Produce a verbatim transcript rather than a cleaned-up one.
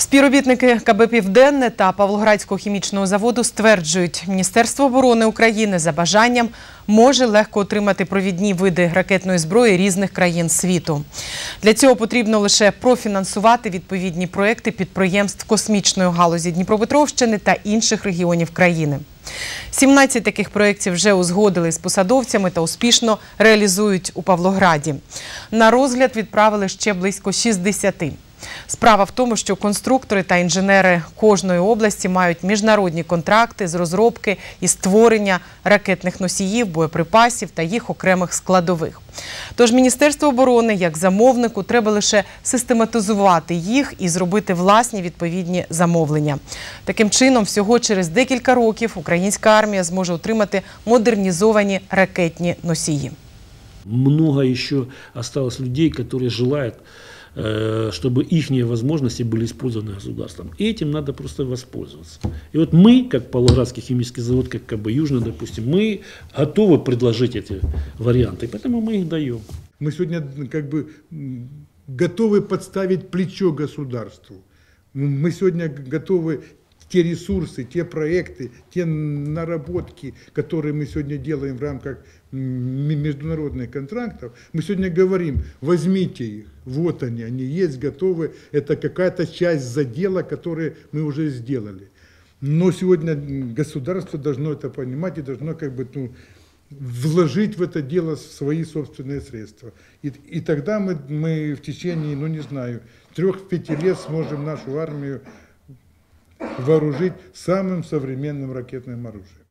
Співробітники ка бе «Південне» та Павлоградського хімічного заводу стверджують, Міністерство оборони України за бажанням може легко отримати провідні види ракетної зброї різних країн світу. Для цього потрібно лише профінансувати відповідні проекти підприємств космічної галузі Дніпропетровщини та інших регіонів країни. сімнадцять таких проєктів вже узгодили з посадовцями та успішно реалізують у Павлограді. На розгляд відправили ще близько шістдесяти. Справа в тому, що конструктори та інженери кожної області мають міжнародні контракти з розробки і створення ракетних носіїв, боєприпасів та їх окремих складових. Тож Міністерству оборони, як замовнику, треба лише систематизувати їх і зробити власні відповідні замовлення. Таким чином, всього через декілька років українська армія зможе отримати модернізовані ракетні носії. Много ще залишилось людей, які желають, чтобы их возможности были использованы государством. И этим надо просто воспользоваться. И вот мы, как Павлоградский химический завод, как ка бэ «Южный», допустим, мы готовы предложить эти варианты, поэтому мы их даем. Мы сегодня как бы готовы подставить плечо государству. Мы сегодня готовы те ресурсы, те проекты, те наработки, которые мы сегодня делаем в рамках международных контрактов, мы сегодня говорим, возьмите их, вот они, они есть, готовы, это какая-то часть задела, который мы уже сделали. Но сегодня государство должно это понимать и должно как бы, ну, вложить в это дело свои собственные средства. И, и тогда мы, мы в течение, ну не знаю, трех-пяти лет сможем нашу армию вооружить самым современным ракетным оружием.